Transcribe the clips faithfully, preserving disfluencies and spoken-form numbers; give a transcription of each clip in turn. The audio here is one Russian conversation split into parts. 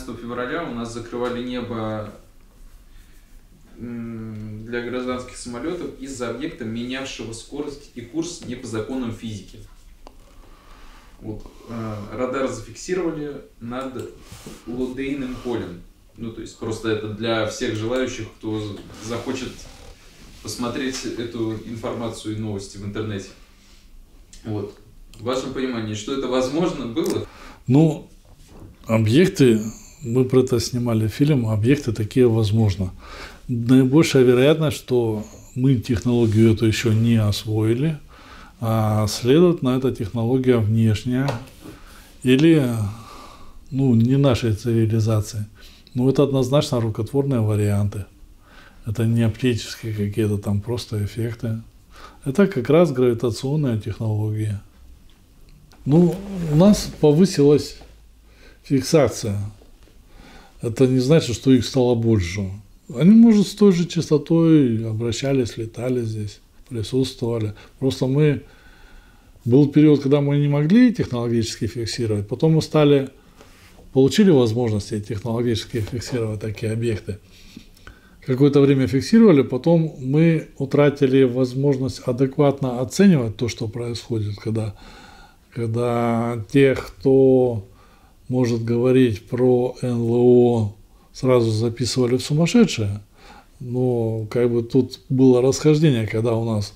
шестнадцатого февраля у нас закрывали небо для гражданских самолетов из-за объекта, менявшего скорость и курс не по законам физики. Вот, э, радар зафиксировали над Лодейным полем. Ну, то есть просто это для всех желающих, кто захочет посмотреть эту информацию и новости в интернете. Вот. В вашем понимании, что это возможно было? Ну, объекты, мы про это снимали фильм, объекты такие возможно. Наибольшая вероятность, что мы технологию эту еще не освоили, а следовательно, эта технология внешняя или, ну, не нашей цивилизации. Ну, это однозначно рукотворные варианты. Это не оптические какие-то там просто эффекты. Это как раз гравитационная технология. Ну, у нас повысилась фиксация. Это не значит, что их стало больше. Они, может, с той же частотой обращались, летали здесь, присутствовали. Просто мы... Был период, когда мы не могли технологически фиксировать. Потом мы стали... Получили возможности технологически фиксировать такие объекты. Какое-то время фиксировали, потом мы утратили возможность адекватно оценивать то, что происходит, когда, когда те, кто может говорить про эн эл о, сразу записывали в сумасшедшие. Но как бы тут было расхождение, когда у нас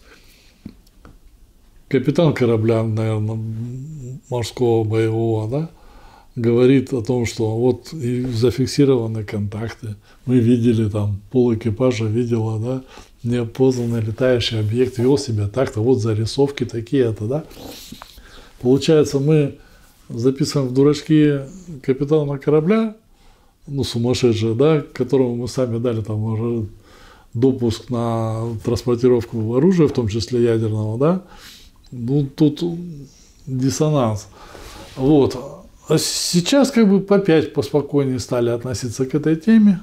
капитан корабля, наверное, морского боевого, да, говорит о том, что вот и зафиксированы контакты. Мы видели там, пол экипажа видела, да, неопознанный летающий объект вел себя так-то, вот зарисовки такие-то, да. Получается, мы записываем в дурачки капитана корабля, ну, сумасшедшего, да, которому мы сами дали там допуск на транспортировку оружия, в том числе ядерного, да. Ну, тут диссонанс. Вот. А сейчас как бы опять поспокойнее стали относиться к этой теме.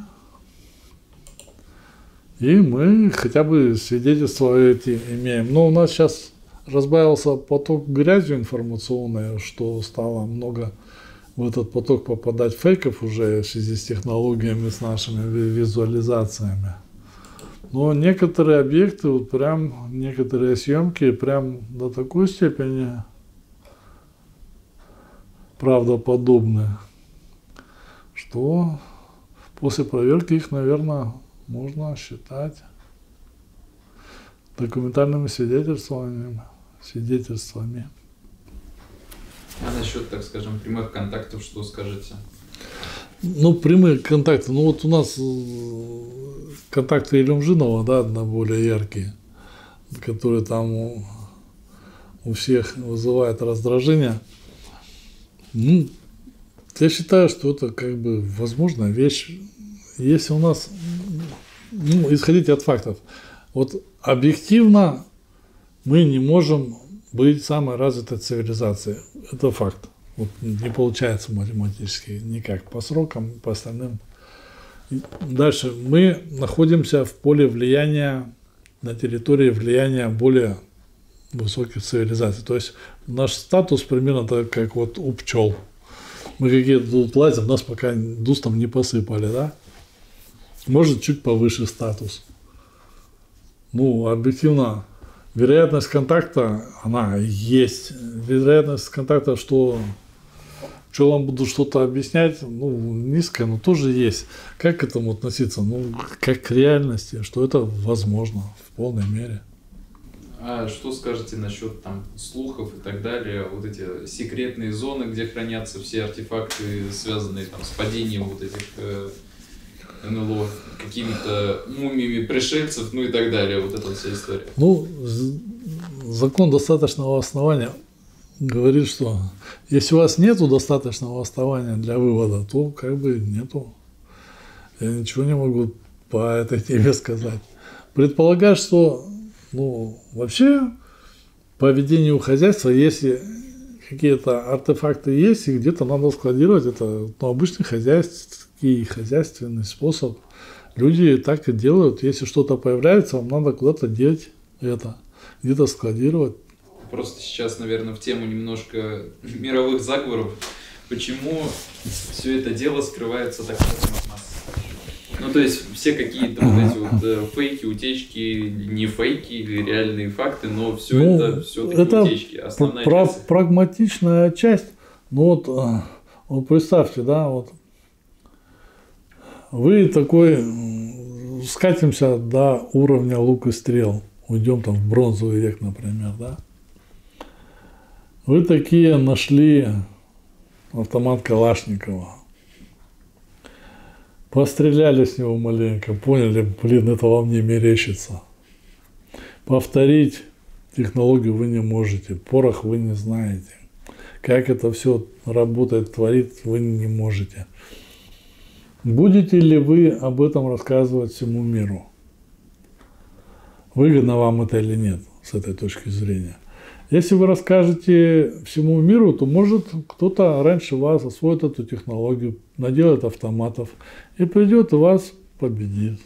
И мы хотя бы свидетельства эти имеем. Но у нас сейчас разбавился поток грязью информационной, что стало много в этот поток попадать фейков уже в связи с технологиями, с нашими визуализациями. Но некоторые объекты, вот прям некоторые съемки прям до такой степени правдоподобны, что после проверки их, наверное, можно считать документальными свидетельствами. свидетельствами. А насчет, так скажем, прямых контактов, что скажете? Ну, прямые контакты. Ну, вот у нас контакты Илюмжинова, да, более яркие, которые там у, у всех вызывают раздражение. Ну, я считаю, что это как бы возможная вещь. Если у нас, ну, исходите от фактов, вот объективно мы не можем быть самой развитой цивилизацией. Это факт. Вот не получается математически никак по срокам, по остальным. Дальше. Мы находимся в поле влияния, на территории влияния более высоких цивилизаций. То есть наш статус примерно так, как вот у пчел. Мы какие-то тут лазим, нас пока дустом не посыпали, да? Может, чуть повыше статус. Ну, объективно, вероятность контакта, она есть. Вероятность контакта, что пчелам буду что-то объяснять, ну, низкая, но тоже есть. Как к этому относиться? Ну, как к реальности, что это возможно в полной мере. А что скажете насчет там слухов и так далее, вот эти секретные зоны, где хранятся все артефакты, связанные там с падением вот этих э, эн эл о, какими-то мумиями пришельцев, ну и так далее, вот эта вся история? Ну, закон достаточного основания говорит, что если у вас нету достаточного основания для вывода, то как бы нету. Я ничего не могу по этой теме сказать. Предполагаю, что ну, вообще, по ведению хозяйства, если какие-то артефакты есть, их где-то надо складировать, это ну, обычный хозяйский, хозяйственный способ. Люди так и делают. Если что-то появляется, вам надо куда-то деть это, где-то складировать. Просто сейчас, наверное, в тему немножко мировых заговоров почему все это дело скрывается так от нас. Ну, то есть, все какие-то вот эти вот э, фейки, утечки, не фейки, реальные факты, но все ну, это все-таки это утечки. Основная пра- часть. Прагматичная часть. Ну вот, вот представьте, да, вот вы такой, скатимся до уровня лук и стрел, уйдем там в бронзовый век, например, да. Вы такие нашли автомат Калашникова. Постреляли с него маленько, поняли, блин, это вам не мерещится. Повторить технологию вы не можете, порох вы не знаете. Как это все работает, творит, вы не можете. Будете ли вы об этом рассказывать всему миру? Выгодно вам это или нет, с этой точки зрения? Если вы расскажете всему миру, то может кто-то раньше вас освоит эту технологию, наделает автоматов и придет и вас победит.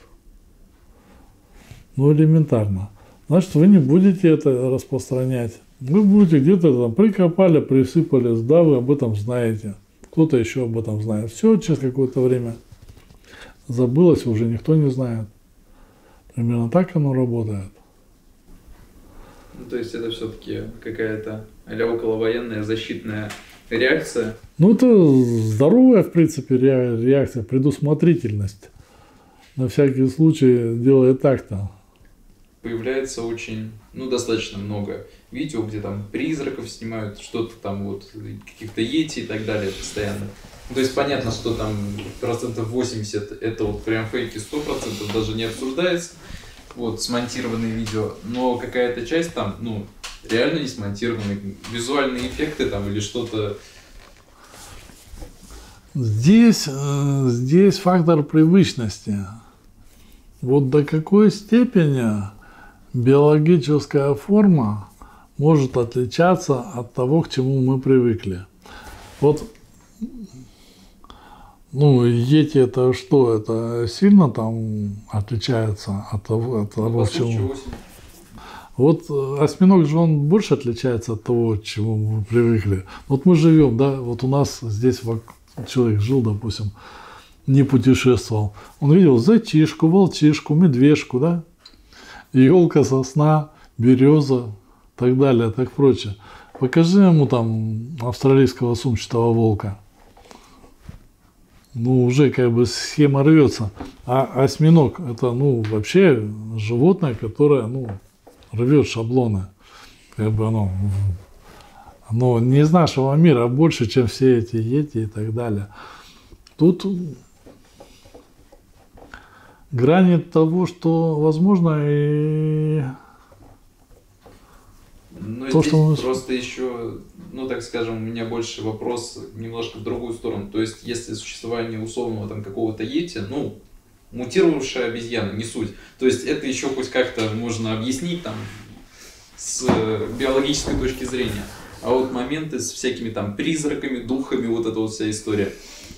Ну, элементарно. Значит, вы не будете это распространять. Вы будете где-то там прикопали, присыпали, да, вы об этом знаете. Кто-то еще об этом знает. Все, через какое-то время забылось, уже никто не знает. Примерно так оно работает. Ну, то есть это все-таки какая-то а-ля околовоенная защитная реакция? Ну, это здоровая, в принципе, реакция, предусмотрительность. На всякий случай делает так-то. Появляется очень, ну, достаточно много видео, где там призраков снимают, что-то там вот, каких-то йети и так далее постоянно. То есть понятно, что там процентов восемьдесят это вот прям фейки, сто процентов даже не обсуждается. Вот, смонтированные видео, но какая-то часть там, ну, реально не смонтированные, визуальные эффекты там или что-то. Здесь, здесь фактор привычности. Вот до какой степени биологическая форма может отличаться от того, к чему мы привыкли. Вот, ну, йети это что? Это сильно там отличается от того, от того, чему... Вот осьминог же он больше отличается от того, к чему мы привыкли. Вот мы живем, да, вот у нас здесь человек жил, допустим, не путешествовал. Он видел зайчишку, волчишку, медвежку, да, елка, сосна, береза, так далее, так прочее. Покажи ему там австралийского сумчатого волка. Ну, уже как бы схема рвется. А осьминог это, ну, вообще животное, которое, ну, рвет шаблоны. Как бы оно, оно не из нашего мира, а больше, чем все эти йети и так далее. Тут грани того, что возможно, и ну, то, здесь что мы... просто еще, ну, так скажем, у меня больше вопрос немножко в другую сторону. То есть, если существование условного там какого-то йети, ну, мутировавшая обезьяна, не суть. То есть, это еще хоть как-то можно объяснить там с биологической точки зрения. А вот моменты с всякими там призраками, духами, вот эта вот вся история.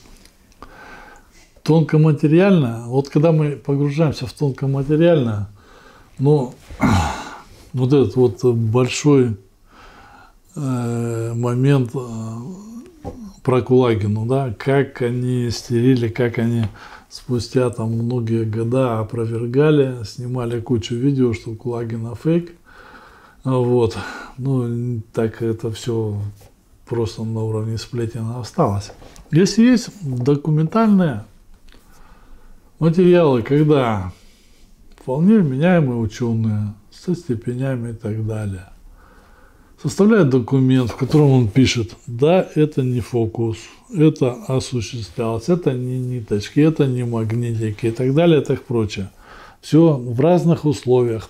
Тонкоматериально, вот когда мы погружаемся в тонкоматериально, ну, вот этот вот большой э, момент э, про Кулагину, да, как они стерили, как они спустя там многие года опровергали, снимали кучу видео, что Кулагина фейк, вот, ну, так это все просто на уровне сплетен осталось. Если есть документальные материалы, когда вполне вменяемые ученые со степенями и так далее составляет документ, в котором он пишет: да, это не фокус, это осуществлялось, это не ниточки, это не магнитики и так далее, и так прочее. Все в разных условиях.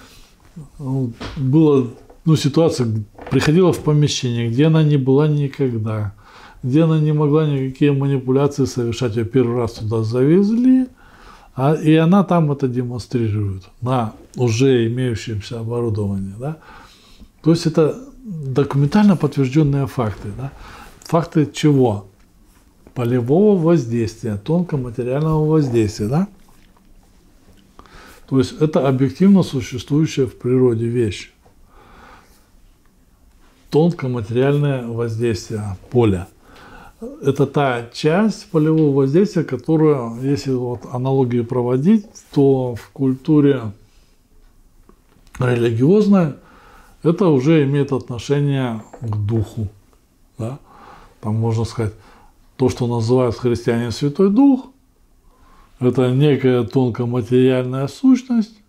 Была, ну, ситуация, приходила в помещение, где она не была никогда, где она не могла никакие манипуляции совершать. Ее первый раз туда завезли, а, и она там это демонстрирует на уже имеющемся оборудовании. Да? То есть это документально подтвержденные факты. Да? Факты чего? Полевого воздействия, тонкоматериального воздействия. Да? То есть это объективно существующая в природе вещь. Тонкоматериальное воздействие поля. это та часть полевого воздействия, которую, если вот аналогии проводить, то в культуре религиозной это уже имеет отношение к духу. Да? Там можно сказать, то, что называют христиане Святой Дух, это некая тонкоматериальная сущность,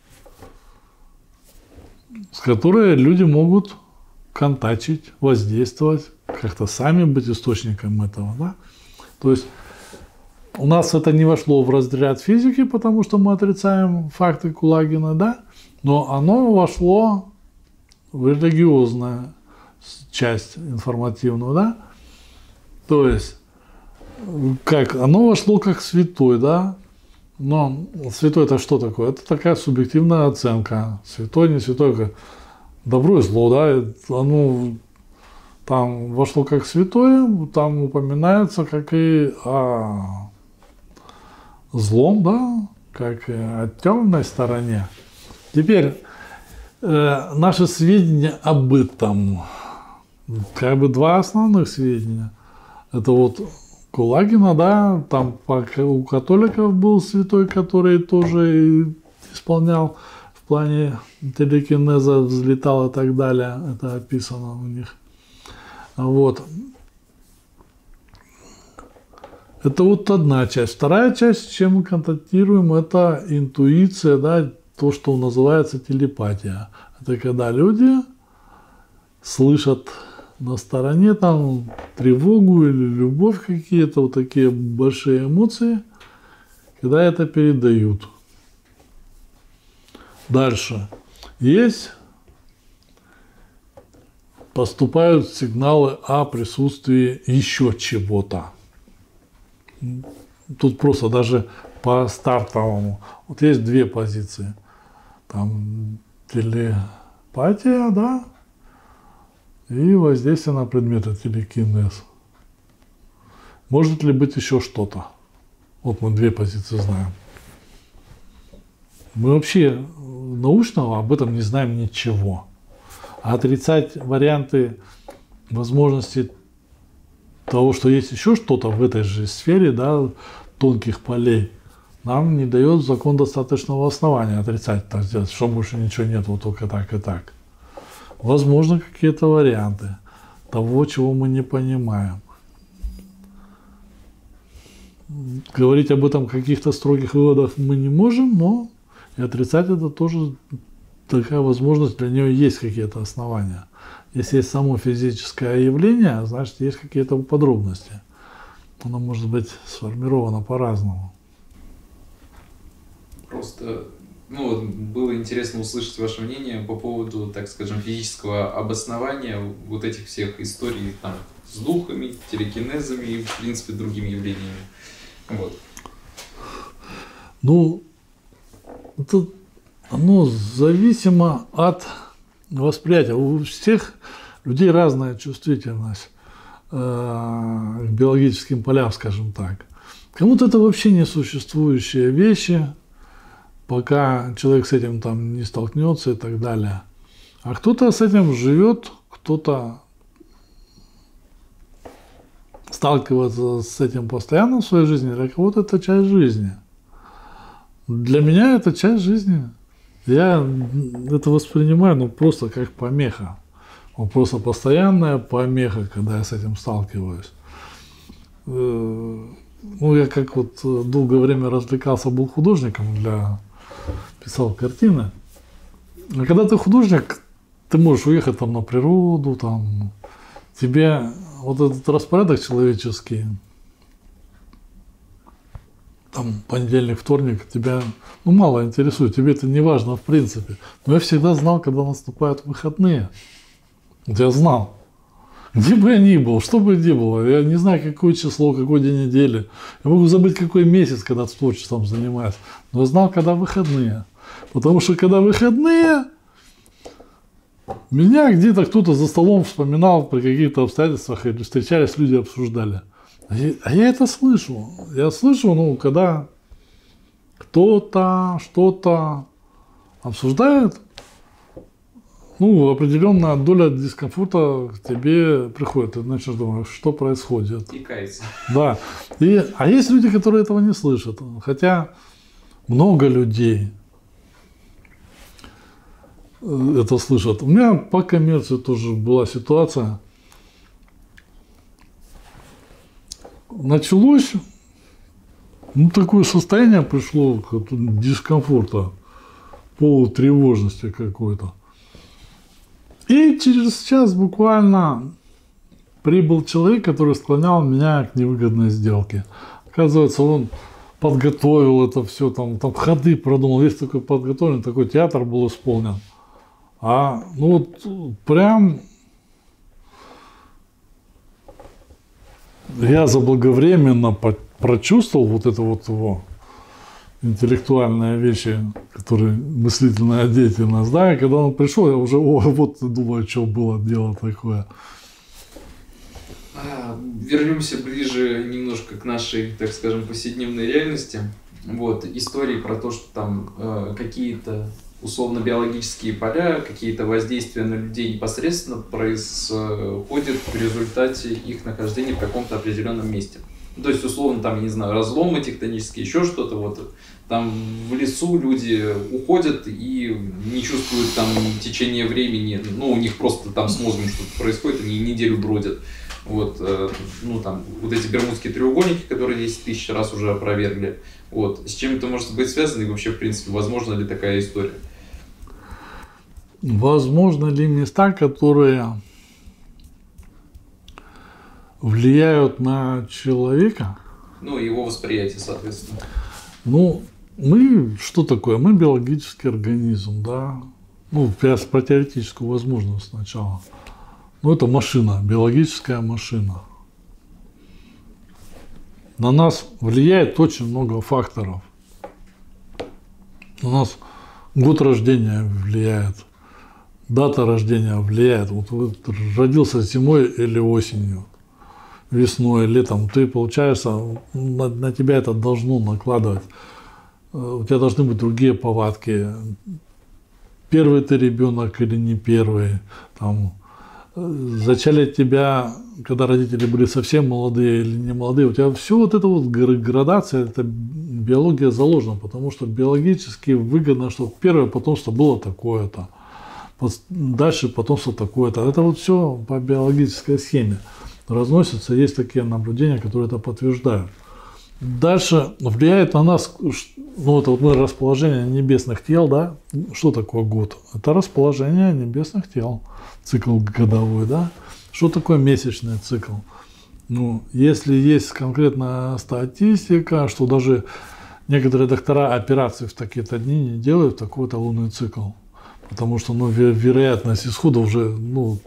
с которой люди могут контачить, воздействовать, как-то сами быть источником этого. Да? То есть у нас это не вошло в разряд физики, потому что мы отрицаем факты Кулагина, да? Но оно вошло в религиозную часть информативную, да? То есть, как оно вошло как святой, да? Но святой это что такое? Это такая субъективная оценка. Святой, не святой, добро и зло, да? Оно там вошло как святое, там упоминается как и о злом, да? Как и о темной стороне. Теперь э, наши сведения об этом, как бы два основных сведения. Это вот Кулагина, да, там у католиков был святой, который тоже исполнял в плане телекинеза, взлетал и так далее. Это описано у них. Вот. Это вот одна часть. Вторая часть, с чем мы контактируем, это интуиция, да, то, что называется телепатия. Это когда люди слышат на стороне там тревогу или любовь, какие-то вот такие большие эмоции, когда это передают. Дальше. Есть, поступают сигналы о присутствии еще чего-то. Тут просто даже по стартовому. Вот есть две позиции. Там телепатия, да, и воздействие на предметы, телекинез. Может ли быть еще что-то? Вот мы две позиции знаем. Мы вообще научного об этом не знаем ничего. А отрицать варианты возможности того, что есть еще что-то в этой же сфере, да, тонких полей, нам не дает закон достаточного основания отрицать, так сделать, что больше ничего нет, вот только так и так. Возможно, какие-то варианты того, чего мы не понимаем. Говорить об этом в каких-то строгих выводах мы не можем, но и отрицать это тоже такая возможность, для нее есть какие-то основания. Если есть само физическое явление, значит, есть какие-то подробности. Оно может быть сформировано по-разному. Просто, ну, вот было интересно услышать ваше мнение по поводу, так скажем, физического обоснования вот этих всех историй там с духами, телекинезами и, в принципе, другими явлениями. Вот. Ну, это, оно зависимо от восприятия. У всех людей разная чувствительность э, к биологическим полям, скажем так. Кому-то это вообще несуществующие вещи, пока человек с этим там не столкнется и так далее. А кто-то с этим живет, кто-то сталкивается с этим постоянно в своей жизни, для кого-то это часть жизни. Для меня это часть жизни. Я это воспринимаю, ну, просто как помеха. Вот просто постоянная помеха, когда я с этим сталкиваюсь. Ну, я как вот долгое время развлекался, был художником, для... писал картины. А когда ты художник, ты можешь уехать там на природу, там, тебе вот этот распорядок человеческий, там, понедельник, вторник, тебя, ну, мало интересует, тебе это не важно в принципе. Но я всегда знал, когда наступают выходные. Вот я знал. Где бы я ни был, что бы ни было, я не знаю, какое число, какой день недели. Я могу забыть, какой месяц, когда творчеством занимаюсь. Но я знал, когда выходные. Потому что, когда выходные, меня где-то кто-то за столом вспоминал при каких-то обстоятельствах, или встречались, люди обсуждали. А я, а я это слышу. Я слышу, ну, когда кто-то что-то обсуждает, ну, определенная доля дискомфорта к тебе приходит. Ты начинаешь думать, что происходит. И кайф. Да. И, а есть люди, которые этого не слышат. Хотя много людей это слышат. У меня по коммерции тоже была ситуация. Началось, ну, такое состояние пришло дискомфорта, полутревожности какой-то. И через час буквально прибыл человек, который склонял меня к невыгодной сделке. Оказывается, он подготовил это все, там, там ходы продумал, весь такой подготовленный, такой театр был исполнен. А ну вот прям я заблаговременно прочувствовал вот это вот его интеллектуальные вещи, которые мыслительная деятельность, да, и когда он пришел, я уже, о, вот думаю, что было дело такое. Вернемся ближе немножко к нашей, так скажем, повседневной реальности. Вот, истории про то, что там э, какие-то условно-биологические поля, какие-то воздействия на людей непосредственно происходят в результате их нахождения в каком-то определенном месте. То есть, условно, там, я не знаю, разломы тектонические, еще что-то, вот, там в лесу люди уходят и не чувствуют там течение времени, ну, у них просто там с мозгом что-то происходит, они неделю бродят. Вот, э, ну, там, вот эти бермудские треугольники, которые десять тысяч раз уже опровергли, вот, с чем это может быть связано и вообще, в принципе, возможно ли такая история? Возможно ли места, которые влияют на человека? Ну, его восприятие, соответственно. Ну, мы, что такое? Мы биологический организм, да. Ну, про теоретическую возможность сначала. Ну, это машина, биологическая машина. На нас влияет очень много факторов. У нас год рождения влияет, дата рождения влияет. Вот ты родился зимой или осенью, весной, летом, ты, получается, на, на тебя это должно накладывать. У тебя должны быть другие повадки. Первый ты ребенок или не первый. Там, зачали тебя, когда родители были совсем молодые или не молодые. У тебя все вот это вот градация, это биология заложена, потому что биологически выгодно, чтобы первое потомство было такое-то. Дальше потомство такое-то. Это вот все по биологической схеме разносится. Есть такие наблюдения, которые это подтверждают. Дальше влияет на нас, ну это вот мы расположение небесных тел, да? Что такое год? Это расположение небесных тел, цикл годовой, да? Что такое месячный цикл? Ну, если есть конкретная статистика, что даже некоторые доктора операции в такие-то дни не делают, такой-то лунный цикл. Потому что, ну, вероятность исхода уже, ну...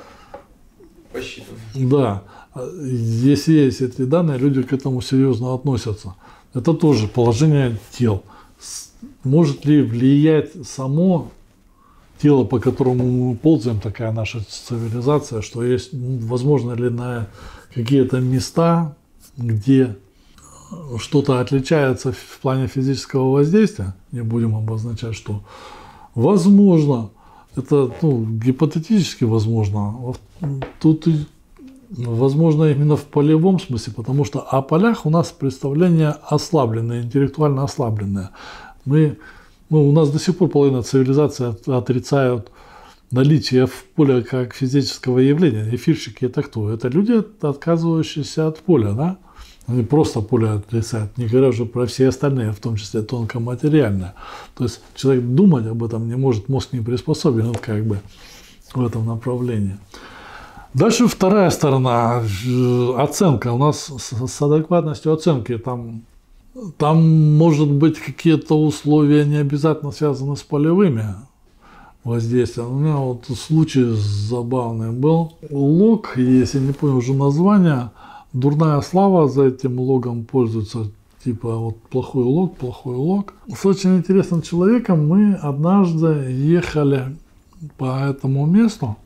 Посчитана. Да. Если есть эти данные, люди к этому серьезно относятся. Это тоже положение тел. Может ли влиять само тело, по которому мы ползаем, такая наша цивилизация, что есть, возможно ли на какие-то места, где что-то отличается в плане физического воздействия, не будем обозначать, что возможно, это ну, гипотетически возможно, тут возможно именно в полевом смысле, потому что о полях у нас представление ослабленное, интеллектуально ослабленное. Мы, ну, у нас до сих пор половина цивилизации отрицают наличие в поле как физического явления. Эфирщики это кто? Это люди, отказывающиеся от поля, да? Они просто поле отрицают, не говоря уже про все остальные, в том числе тонкоматериальное. То есть человек думать об этом не может, мозг не приспособлен вот как бы в этом направлении. Дальше вторая сторона, оценка. У нас с адекватностью оценки там, там может быть какие-то условия не обязательно связаны с полевыми воздействиями. У меня вот случай забавный был. Лог, если не помню уже название, дурная слава за этим логом пользуется. Типа вот плохой лог, плохой лог. С очень интересным человеком мы однажды ехали по этому месту.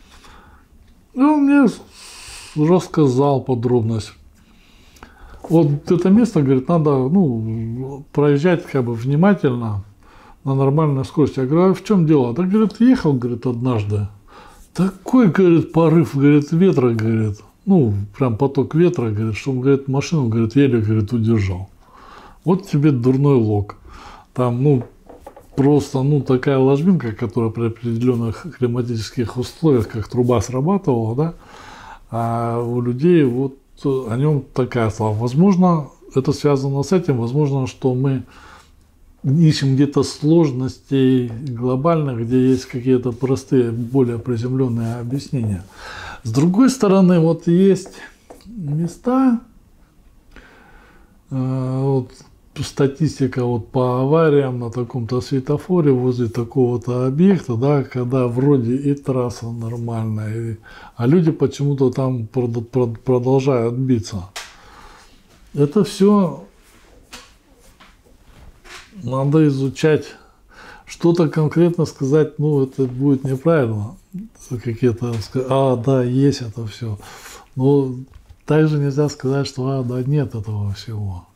И он мне рассказал подробность. Вот это место, говорит, надо ну, проезжать как бы внимательно, на нормальной скорости. Я говорю, а в чем дело? Так, говорит, ехал, говорит, однажды. Такой, говорит, порыв, говорит, ветра, говорит. Ну, прям поток ветра, говорит, что, говорит, машину, говорит, еле, говорит, удержал. Вот тебе дурной лог. Там, ну, просто, ну, такая ложбинка, которая при определенных климатических условиях, как труба срабатывала, да, а у людей вот о нем такая слава. Возможно, это связано с этим, возможно, что мы ищем где-то сложностей глобальных, где есть какие-то простые, более приземленные объяснения. С другой стороны, вот есть места, э, вот, статистика вот по авариям на таком-то светофоре возле такого-то объекта, да, когда вроде и трасса нормальная, и, а люди почему-то там прод, прод, продолжают биться. Это все надо изучать. Что-то конкретно сказать, ну, это будет неправильно. Какие-то, а, да, есть это все. Но также нельзя сказать, что, а, да, нет этого всего.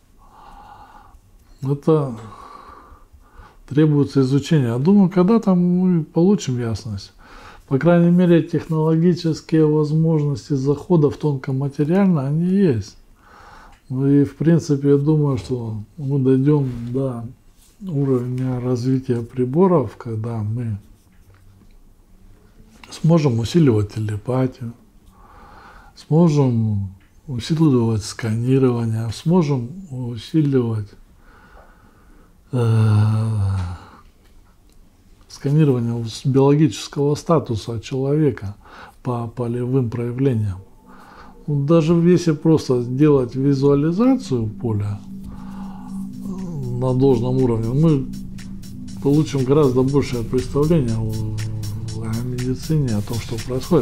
Это требуется изучения. Я думаю, когда-то мы получим ясность. По крайней мере, технологические возможности захода в тонкоматериально, они есть. Ну и, в принципе, я думаю, что мы дойдем до уровня развития приборов, когда мы сможем усиливать телепатию, сможем усиливать сканирование, сможем усиливать сканирование биологического статуса человека по полевым проявлениям. Даже если просто сделать визуализацию поля на должном уровне, мы получим гораздо большее представление о медицине, о том, что происходит.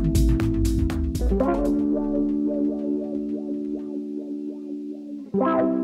Wow.